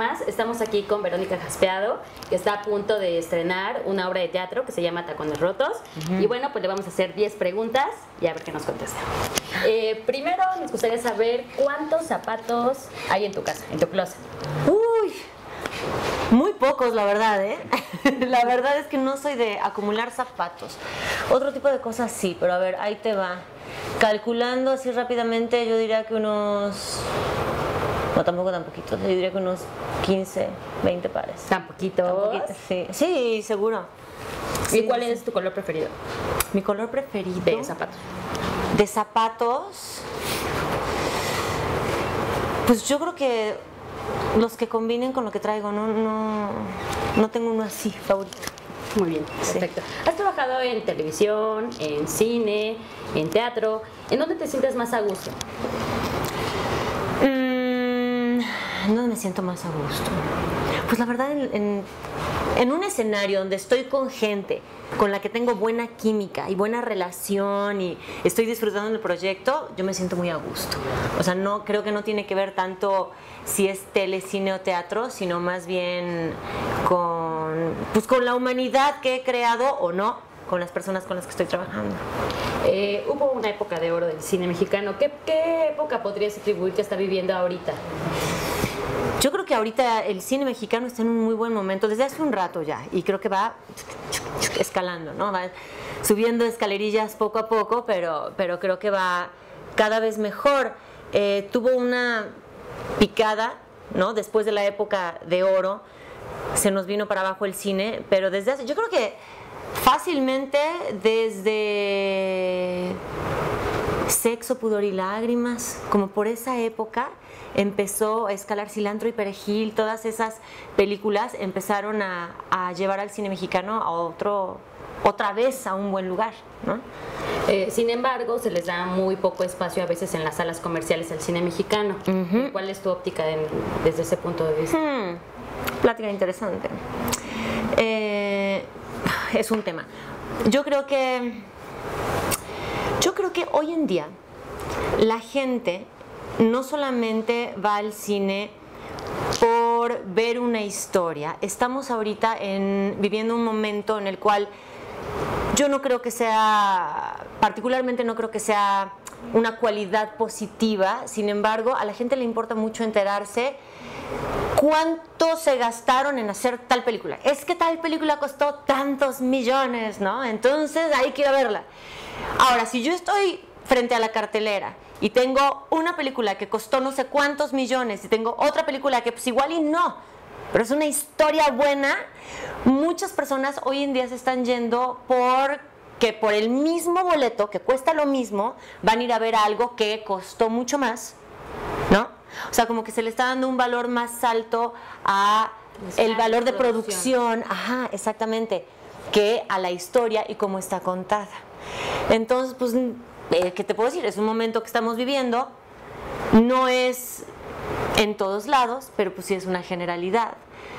más. Estamos aquí con Verónica Jaspeado, que está a punto de estrenar una obra de teatro que se llama Tacones Rotos. Y bueno, pues le vamos a hacer 10 preguntas y a ver qué nos contesta. Primero, nos gustaría saber cuántos zapatos hay en tu casa, en tu closet. Uy, muy pocos, la verdad, ¿eh? La verdad es que no soy de acumular zapatos. Otro tipo de cosas sí, pero a ver, ahí te va. Calculando así rápidamente, yo diría que unos... No, tampoco tan poquitos. Yo diría que unos 15, 20 pares. ¿Tan poquitos? Sí, sí, seguro. ¿Y cuál es tu color preferido? Mi color preferido... De zapatos. De zapatos... Pues yo creo que los que combinen con lo que traigo. No tengo uno así favorito. Muy bien, perfecto. Sí. ¿Has trabajado en televisión, en cine, en teatro? ¿En dónde te sientes más a gusto? ¿En dónde me siento más a gusto? Pues la verdad, en un escenario donde estoy con gente con la que tengo buena química y buena relación y estoy disfrutando del proyecto, yo me siento muy a gusto. O sea, no creo que no tiene que ver tanto si es tele, cine o teatro, sino más bien con la humanidad que he creado o no, con las personas con las que estoy trabajando. Hubo una época de oro del cine mexicano. ¿Qué época podrías atribuir que está viviendo ahorita? Yo creo que ahorita el cine mexicano está en un muy buen momento, desde hace un rato ya, y creo que va escalando, ¿no? Va subiendo escalerillas poco a poco, pero creo que va cada vez mejor. Tuvo una picada, ¿no? Después de la época de oro, se nos vino para abajo el cine, pero desde hace, yo creo que fácilmente desde Sexo, Pudor y Lágrimas, como por esa época, empezó a escalar Cilantro y Perejil. Todas esas películas empezaron a llevar al cine mexicano a otra vez a un buen lugar, ¿no? Sin embargo, se les da muy poco espacio a veces en las salas comerciales al cine mexicano. ¿Cuál es tu óptica desde ese punto de vista? Plática interesante. Es un tema. Yo creo que hoy en día la gente no solamente va al cine por ver una historia. Estamos ahorita viviendo un momento en el cual yo no creo que sea, particularmente no creo que sea una cualidad positiva. Sin embargo, a la gente le importa mucho enterarse cuánto se gastaron en hacer tal película. Es que tal película costó tantos millones, ¿no? Entonces hay que ir a verla. Ahora, si yo estoy frente a la cartelera y tengo una película que costó no sé cuántos millones y tengo otra película que pues igual y no, pero es una historia buena, muchas personas hoy en día se están yendo porque por el mismo boleto, que cuesta lo mismo, van a ir a ver algo que costó mucho más, ¿no? O sea, como que se le está dando un valor más alto a el valor de producción, ajá, exactamente, que a la historia y cómo está contada. Entonces, pues, ¿qué te puedo decir? Es un momento que estamos viviendo, no es en todos lados, pero pues sí es una generalidad.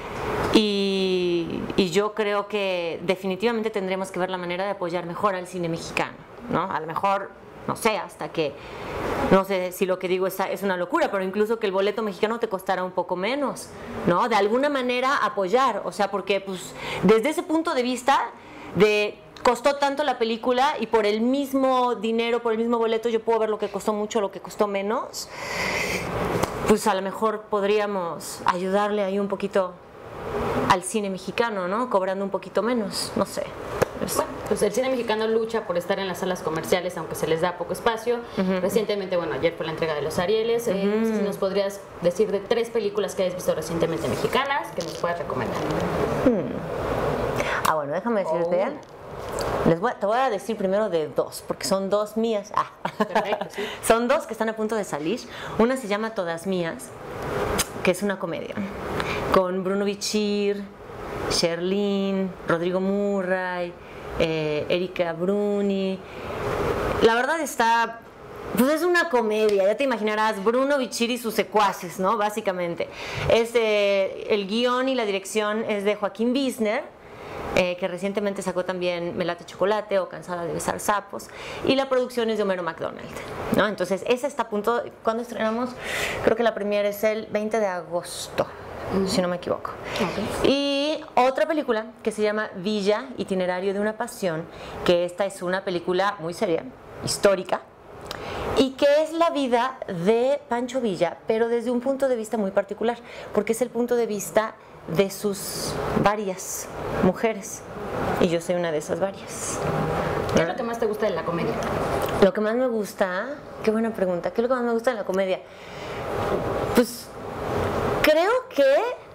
Y yo creo que definitivamente tendremos que ver la manera de apoyar mejor al cine mexicano, ¿no? A lo mejor, no sé, hasta que, no sé si lo que digo es una locura, pero incluso que el boleto mexicano te costará un poco menos, ¿no? De alguna manera apoyar, o sea, porque pues desde ese punto de vista costó tanto la película y por el mismo dinero, por el mismo boleto yo puedo ver lo que costó mucho, lo que costó menos, pues a lo mejor podríamos ayudarle ahí un poquito al cine mexicano, ¿no? Cobrando un poquito menos, no sé. Bueno, pues el cine mexicano lucha por estar en las salas comerciales, aunque se les da poco espacio. Recientemente, bueno, ayer fue la entrega de los Arieles. No sé si nos podrías decir de 3 películas que hayas visto recientemente mexicanas que nos puedas recomendar. Bueno, déjame decirte. Te voy a decir primero de 2, porque son 2 mías. Perfecto, sí. Son 2 que están a punto de salir. Una se llama Todas Mías, que es una comedia, con Bruno Bichir, Sherlyn, Rodrigo Murray, Erika Bruni. La verdad pues es una comedia, ya te imaginarás, Bruno Bichir y sus secuaces, ¿no? Básicamente. El guión y la dirección es de Joaquín Wiesner, que recientemente sacó también Me late chocolate o Cansada de besar sapos, y la producción es de Homero McDonald, ¿no? Entonces esa está a punto, ¿cuándo estrenamos? Creo que la premiere es el 20 de agosto, si no me equivoco. Ok. Y otra película que se llama Villa, Itinerario de una Pasión, que esta es una película muy seria, histórica, y que es la vida de Pancho Villa, pero desde un punto de vista muy particular, porque es el punto de vista de sus varias mujeres, y yo soy una de esas varias. ¿Qué es lo que más te gusta de la comedia? Lo que más me gusta, qué buena pregunta, ¿qué es lo que más me gusta de la comedia? Pues creo que,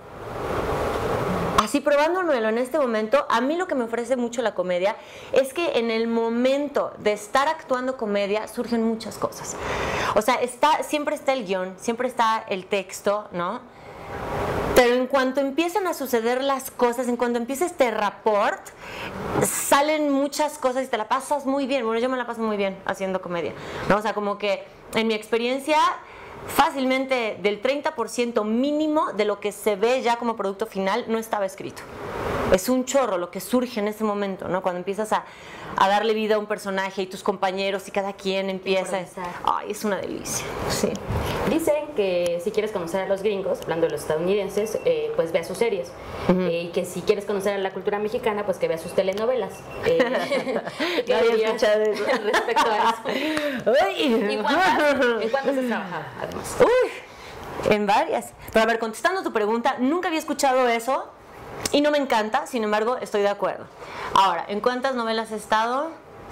así probándolo en este momento, a mí lo que me ofrece mucho la comedia es que en el momento de estar actuando comedia surgen muchas cosas. O sea, siempre está el guión, siempre está el texto, ¿no? Pero en cuanto empiezan a suceder las cosas, en cuanto empieza este rapport, salen muchas cosas y te la pasas muy bien. Bueno, yo me la paso muy bien haciendo comedia, ¿no? O sea, como que en mi experiencia, fácilmente del 30% mínimo de lo que se ve ya como producto final no estaba escrito. Es un chorro lo que surge en ese momento, ¿no? Cuando empiezas a darle vida a un personaje y tus compañeros y cada quien empieza. Ay, es una delicia. Sí. Dicen que si quieres conocer a los gringos, hablando de los estadounidenses, pues vea sus series. Y que si quieres conocer a la cultura mexicana, pues que vea sus telenovelas. ¿Qué había escuchado eso respecto a eso? ¿En cuántas has trabajado, además? Uy, en varias. Pero a ver, contestando tu pregunta, nunca había escuchado eso. Y no me encanta, sin embargo, estoy de acuerdo. Ahora, ¿en cuántas novelas he estado?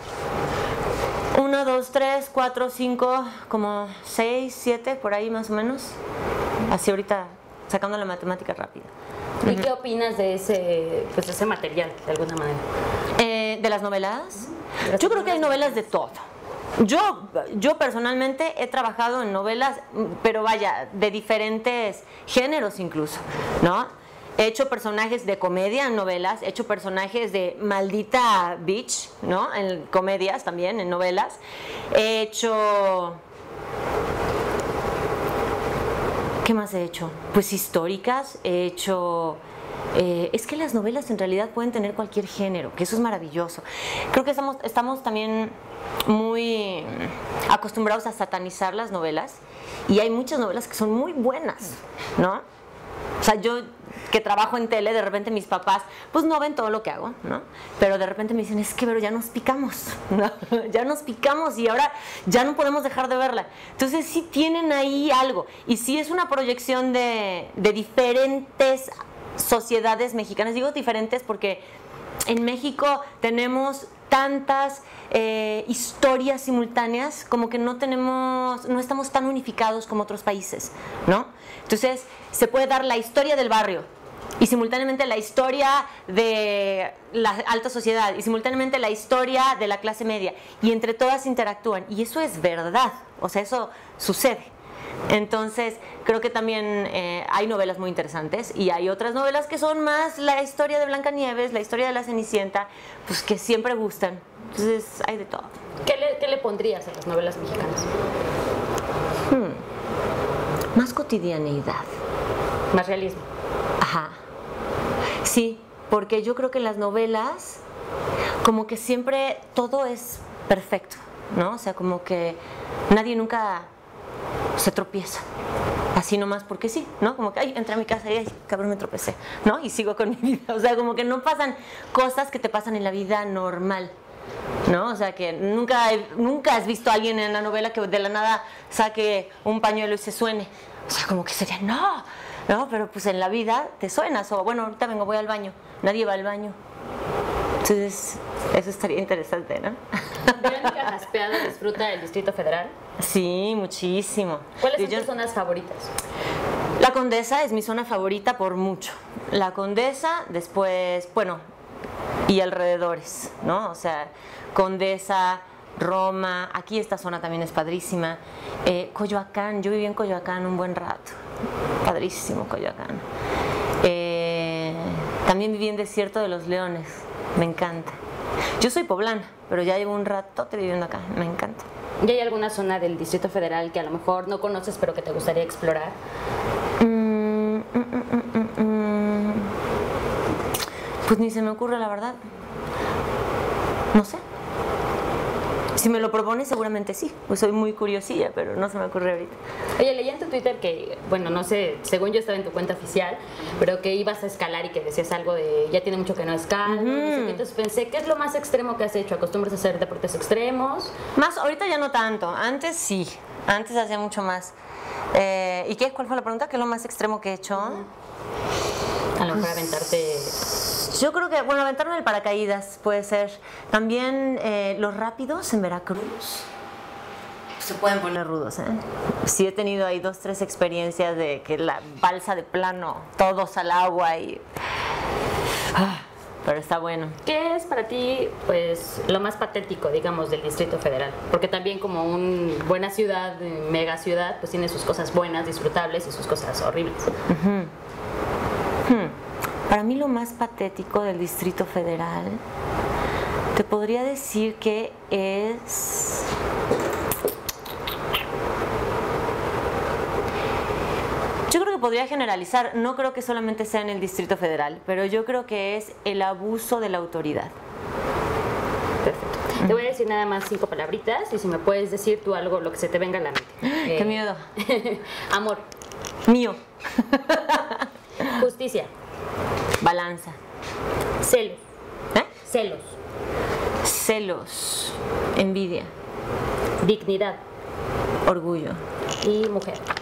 1, 2, 3, 4, 5, como 6, 7, por ahí más o menos. Así ahorita, sacando la matemática rápida. ¿Y qué opinas de ese material, de alguna manera? ¿De las novelas? Yo creo que hay novelas de todo. Yo personalmente he trabajado en novelas, pero vaya, de diferentes géneros incluso, ¿no? He hecho personajes de comedia en novelas, he hecho personajes de maldita bitch, ¿no? En comedias también, en novelas. He hecho... ¿Qué más he hecho? Pues históricas, he hecho... es que las novelas en realidad pueden tener cualquier género, que eso es maravilloso. Creo que estamos también muy acostumbrados a satanizar las novelas, y hay muchas novelas que son muy buenas, ¿no? O sea, yo que trabajo en tele, de repente mis papás pues no ven todo lo que hago, ¿no? Pero de repente me dicen, es que pero ya nos picamos, ¿no? Ya nos picamos y ahora ya no podemos dejar de verla. Entonces sí tienen ahí algo, y sí es una proyección de diferentes sociedades mexicanas. Digo diferentes porque en México tenemos tantas historias simultáneas, como que no estamos tan unificados como otros países, ¿no? Entonces se puede dar la historia del barrio y simultáneamente la historia de la alta sociedad y simultáneamente la historia de la clase media, y entre todas interactúan, y eso es verdad, o sea, eso sucede. Entonces creo que también hay novelas muy interesantes, y hay otras novelas que son más la historia de Blancanieves, la historia de la Cenicienta, pues que siempre gustan. Entonces hay de todo. ¿Qué le pondrías a las novelas mexicanas? Más cotidianeidad. Más realismo. Ajá. Sí, porque yo creo que en las novelas como que siempre todo es perfecto, ¿no? O sea, como que nadie nunca se tropieza así nomás porque sí, ¿no? Como que, ay, entré a mi casa y, ay, cabrón, me tropecé, ¿no? Y sigo con mi vida. O sea, como que no pasan cosas que te pasan en la vida normal, ¿no? O sea, que nunca has visto a alguien en la novela que de la nada saque un pañuelo y se suene. O sea, como que sería, no, pero pues en la vida te suenas. O bueno, ahorita voy al baño. Nadie va al baño. Entonces, eso estaría interesante, ¿no? ¿Verónica Jaspeado disfruta del Distrito Federal? Sí, muchísimo. ¿Cuáles son tus zonas favoritas? La Condesa es mi zona favorita por mucho. La Condesa, después, bueno, y alrededores, ¿no? O sea, Condesa, Roma, aquí esta zona también es padrísima. Coyoacán, yo viví en Coyoacán un buen rato. Padrísimo Coyoacán. También viví en Desierto de los Leones, me encanta. Yo soy poblana, pero ya llevo un ratote viviendo acá, me encanta. ¿Y hay alguna zona del Distrito Federal que a lo mejor no conoces pero que te gustaría explorar? Pues ni se me ocurre, la verdad. No sé. Si me lo propones, seguramente sí. Pues soy muy curiosilla, pero no se me ocurre ahorita. Oye, leí en tu Twitter que, bueno, no sé, según yo estaba en tu cuenta oficial, pero que ibas a escalar y que decías algo de ya tiene mucho que no escalo, no sé qué. Entonces pensé, ¿qué es lo más extremo que has hecho? ¿Acostumbras a hacer deportes extremos? Más, ahorita ya no tanto. Antes sí. Antes hacía mucho más. ¿Y qué? ¿Cuál fue la pregunta? ¿Qué es lo más extremo que he hecho? A lo mejor aventarte... Yo creo que, bueno, aventarme el paracaídas puede ser. También los rápidos en Veracruz se pueden poner rudos, ¿eh? Sí he tenido ahí 2, 3 experiencias de que la balsa de plano, todos al agua y... pero está bueno. ¿Qué es para ti, pues, lo más patético, digamos, del Distrito Federal? Porque también como una buena ciudad, mega ciudad, pues tiene sus cosas buenas, disfrutables y sus cosas horribles. Para mí lo más patético del Distrito Federal, te podría decir que es... Yo creo que podría generalizar, no creo que solamente sea en el Distrito Federal, pero yo creo que es el abuso de la autoridad. Perfecto. Te voy a decir nada más 5 palabritas y si me puedes decir tú algo, lo que se te venga a la mente. ¡Qué miedo! Amor. Mío. Justicia. Balanza. Celos. Celos. Celos. Envidia. Dignidad. Orgullo. Y mujer.